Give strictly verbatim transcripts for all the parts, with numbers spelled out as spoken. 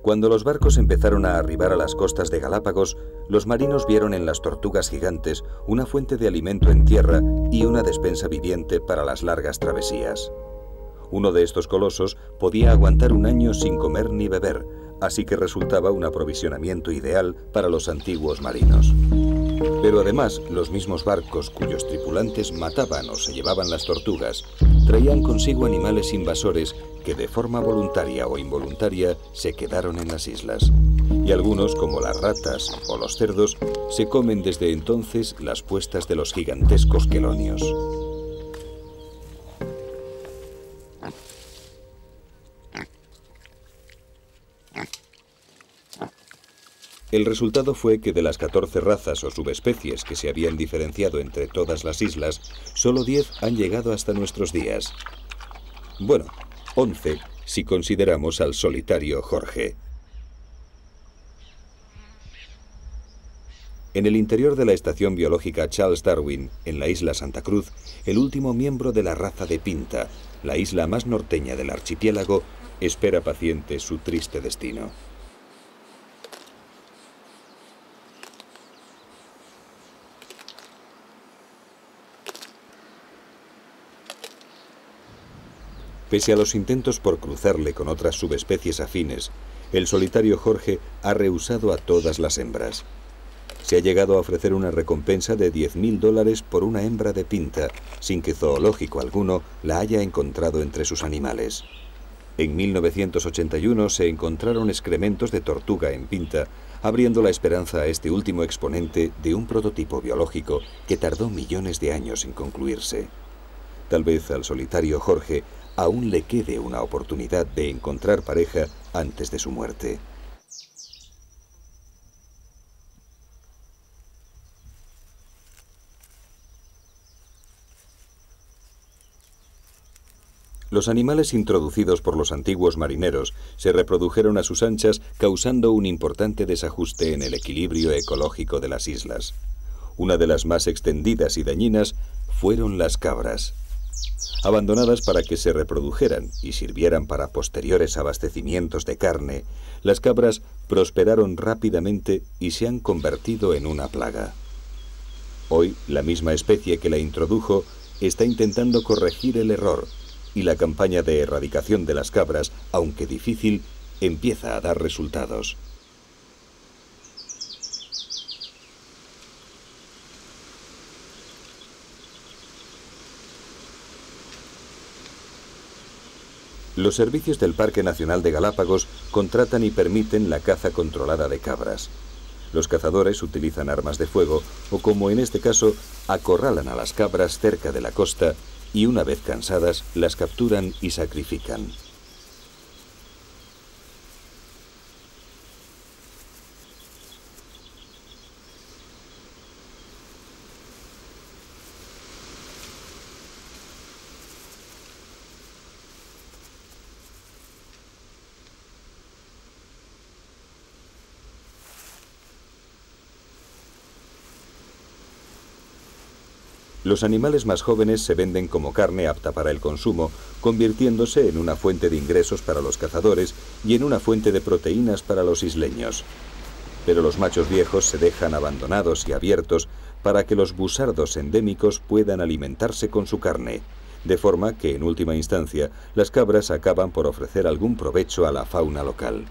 Cuando los barcos empezaron a arribar a las costas de Galápagos, los marinos vieron en las tortugas gigantes una fuente de alimento en tierra y una despensa viviente para las largas travesías. Uno de estos colosos podía aguantar un año sin comer ni beber, así que resultaba un aprovisionamiento ideal para los antiguos marinos. Pero además, los mismos barcos cuyos tripulantes mataban o se llevaban las tortugas, traían consigo animales invasores que de forma voluntaria o involuntaria se quedaron en las islas. Y algunos, como las ratas o los cerdos, se comen desde entonces las puestas de los gigantescos quelonios. El resultado fue que de las catorce razas o subespecies que se habían diferenciado entre todas las islas, solo diez han llegado hasta nuestros días. Bueno, once si consideramos al solitario Jorge. En el interior de la estación biológica Charles Darwin, en la isla Santa Cruz, el último miembro de la raza de Pinta, la isla más norteña del archipiélago, espera paciente su triste destino. Pese a los intentos por cruzarle con otras subespecies afines, el solitario Jorge ha rehusado a todas las hembras. Se ha llegado a ofrecer una recompensa de diez mil dólares por una hembra de Pinta, sin que zoológico alguno la haya encontrado entre sus animales. En mil novecientos ochenta y uno se encontraron excrementos de tortuga en Pinta, abriendo la esperanza a este último exponente de un prototipo biológico que tardó millones de años en concluirse. Tal vez al solitario Jorge aún le quede una oportunidad de encontrar pareja antes de su muerte. Los animales introducidos por los antiguos marineros se reprodujeron a sus anchas, causando un importante desajuste en el equilibrio ecológico de las islas. Una de las más extendidas y dañinas fueron las cabras. Abandonadas para que se reprodujeran y sirvieran para posteriores abastecimientos de carne, las cabras prosperaron rápidamente y se han convertido en una plaga. Hoy, la misma especie que la introdujo está intentando corregir el error, y la campaña de erradicación de las cabras, aunque difícil, empieza a dar resultados. Los servicios del Parque Nacional de Galápagos contratan y permiten la caza controlada de cabras. Los cazadores utilizan armas de fuego o, como en este caso, acorralan a las cabras cerca de la costa y una vez cansadas las capturan y sacrifican. Los animales más jóvenes se venden como carne apta para el consumo, convirtiéndose en una fuente de ingresos para los cazadores y en una fuente de proteínas para los isleños. Pero los machos viejos se dejan abandonados y abiertos para que los busardos endémicos puedan alimentarse con su carne, de forma que, en última instancia, las cabras acaban por ofrecer algún provecho a la fauna local.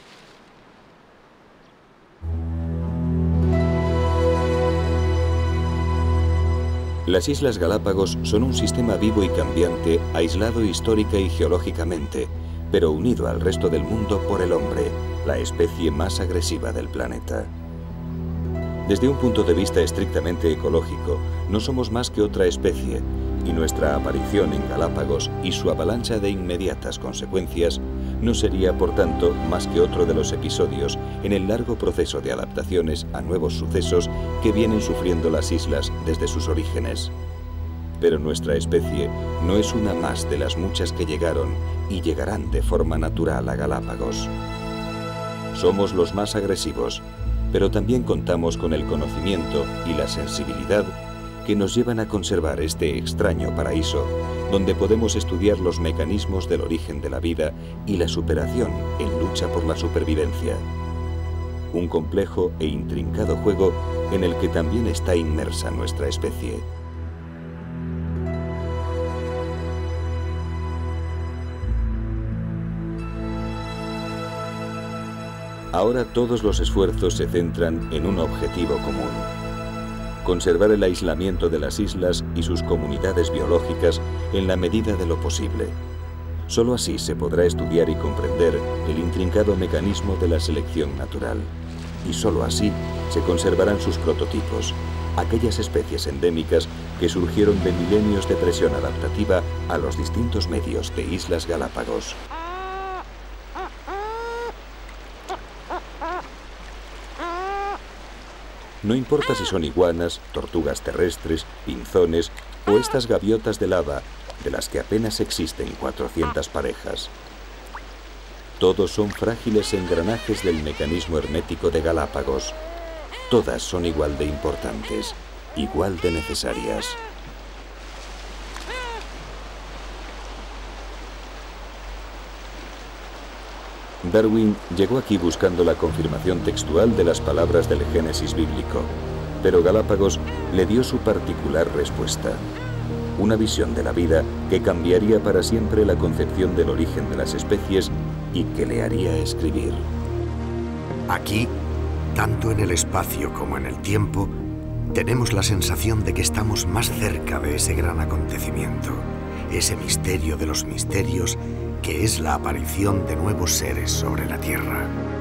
Las Islas Galápagos son un sistema vivo y cambiante, aislado histórica y geológicamente, pero unido al resto del mundo por el hombre, la especie más agresiva del planeta. Desde un punto de vista estrictamente ecológico, no somos más que otra especie, y nuestra aparición en Galápagos y su avalancha de inmediatas consecuencias no sería, por tanto, más que otro de los episodios en el largo proceso de adaptaciones a nuevos sucesos que vienen sufriendo las islas desde sus orígenes. Pero nuestra especie no es una más de las muchas que llegaron y llegarán de forma natural a Galápagos. Somos los más agresivos, pero también contamos con el conocimiento y la sensibilidad que nos llevan a conservar este extraño paraíso, donde podemos estudiar los mecanismos del origen de la vida y la superación en lucha por la supervivencia. Un complejo e intrincado juego en el que también está inmersa nuestra especie. Ahora todos los esfuerzos se centran en un objetivo común: conservar el aislamiento de las islas y sus comunidades biológicas en la medida de lo posible. Solo así se podrá estudiar y comprender el intrincado mecanismo de la selección natural. Y solo así se conservarán sus prototipos, aquellas especies endémicas que surgieron de milenios de presión adaptativa a los distintos medios de Islas Galápagos. No importa si son iguanas, tortugas terrestres, pinzones o estas gaviotas de lava, de las que apenas existen cuatrocientas parejas. Todos son frágiles engranajes del mecanismo hermético de Galápagos. Todas son igual de importantes, igual de necesarias. Darwin llegó aquí buscando la confirmación textual de las palabras del Génesis bíblico, pero Galápagos le dio su particular respuesta. Una visión de la vida que cambiaría para siempre la concepción del origen de las especies y que le haría escribir. Aquí, tanto en el espacio como en el tiempo, tenemos la sensación de que estamos más cerca de ese gran acontecimiento, ese misterio de los misterios que es la aparición de nuevos seres sobre la Tierra.